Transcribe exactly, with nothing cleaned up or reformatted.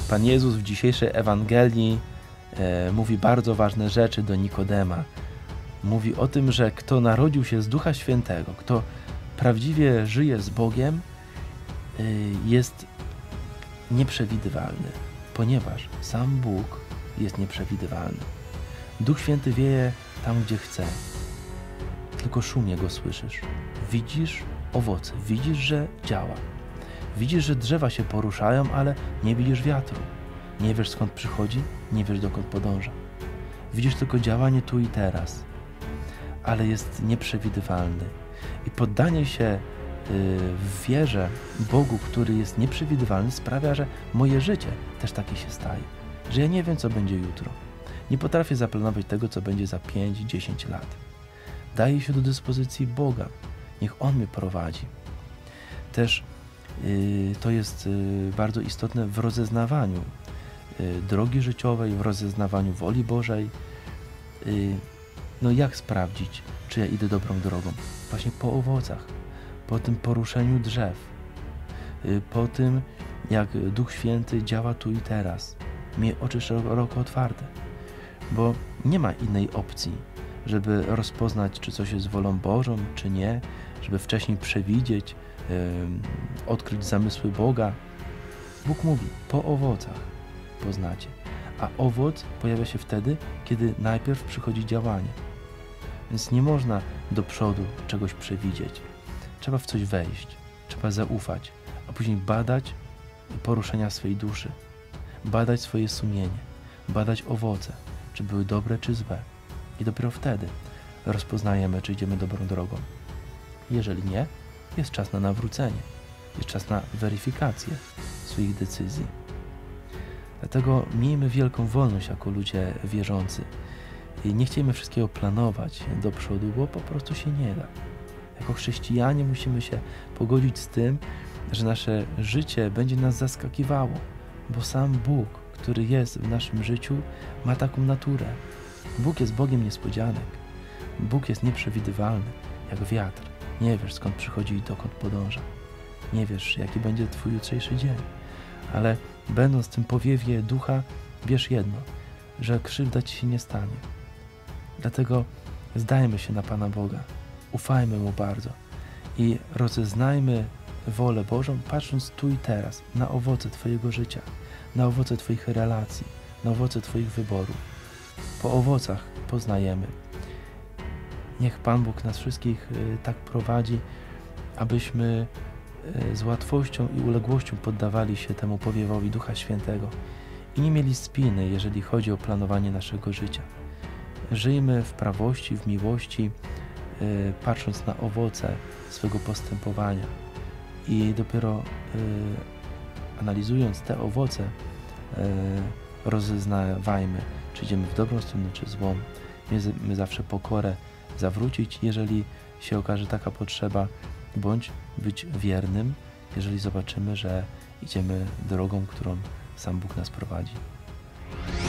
Pan Jezus w dzisiejszej Ewangelii e, mówi bardzo ważne rzeczy do Nikodema. Mówi o tym, że kto narodził się z Ducha Świętego, kto prawdziwie żyje z Bogiem, e, jest nieprzewidywalny, ponieważ sam Bóg jest nieprzewidywalny. Duch Święty wieje tam, gdzie chce. Tylko szum Jego słyszysz. Widzisz owoce, widzisz, że działa. Widzisz, że drzewa się poruszają, ale nie widzisz wiatru. Nie wiesz, skąd przychodzi, nie wiesz, dokąd podąża. Widzisz tylko działanie tu i teraz, ale jest nieprzewidywalny. I poddanie się w wierze Bogu, który jest nieprzewidywalny, sprawia, że moje życie też takie się staje. Że ja nie wiem, co będzie jutro. Nie potrafię zaplanować tego, co będzie za pięć, dziesięć lat. Daję się do dyspozycji Boga. Niech On mnie prowadzi. Też yy, to jest yy, bardzo istotne w rozeznawaniu yy, drogi życiowej, w rozeznawaniu woli Bożej. Yy, no jak sprawdzić, czy ja idę dobrą drogą? Właśnie po owocach, po tym poruszeniu drzew, yy, po tym, jak Duch Święty działa tu i teraz. Miej oczy szeroko otwarte, bo nie ma innej opcji, żeby rozpoznać, czy coś jest wolą Bożą, czy nie, żeby wcześniej przewidzieć, yy, odkryć zamysły Boga. Bóg mówi, po owocach poznacie, a owoc pojawia się wtedy, kiedy najpierw przychodzi działanie. Więc nie można do przodu czegoś przewidzieć. Trzeba w coś wejść, trzeba zaufać, a później badać poruszenia swej duszy, badać swoje sumienie, badać owoce, czy były dobre, czy złe. I dopiero wtedy rozpoznajemy, czy idziemy dobrą drogą. Jeżeli nie, jest czas na nawrócenie, jest czas na weryfikację swoich decyzji. Dlatego miejmy wielką wolność jako ludzie wierzący. I nie chcielibyśmy wszystkiego planować do przodu, bo po prostu się nie da. Jako chrześcijanie musimy się pogodzić z tym, że nasze życie będzie nas zaskakiwało, bo sam Bóg, który jest w naszym życiu, ma taką naturę. Bóg jest Bogiem niespodzianek. Bóg jest nieprzewidywalny, jak wiatr. Nie wiesz, skąd przychodzi i dokąd podąża. Nie wiesz, jaki będzie Twój jutrzejszy dzień. Ale będąc w tym powiewie ducha, wiesz jedno, że krzywda Ci się nie stanie. Dlatego zdajmy się na Pana Boga, ufajmy Mu bardzo i rozeznajmy wolę Bożą, patrząc tu i teraz na owoce Twojego życia, na owoce Twoich relacji, na owoce Twoich wyborów. Po owocach poznajemy. Niech Pan Bóg nas wszystkich y, tak prowadzi, abyśmy y, z łatwością i uległością poddawali się temu powiewowi Ducha Świętego i nie mieli spiny, jeżeli chodzi o planowanie naszego życia. Żyjmy w prawości, w miłości, y, patrząc na owoce swego postępowania i dopiero y, analizując te owoce, y, rozeznawajmy, czy idziemy w dobrą stronę, czy złą. My zawsze pokorę zawrócić, jeżeli się okaże taka potrzeba, bądź być wiernym, jeżeli zobaczymy, że idziemy drogą, którą sam Bóg nas prowadzi.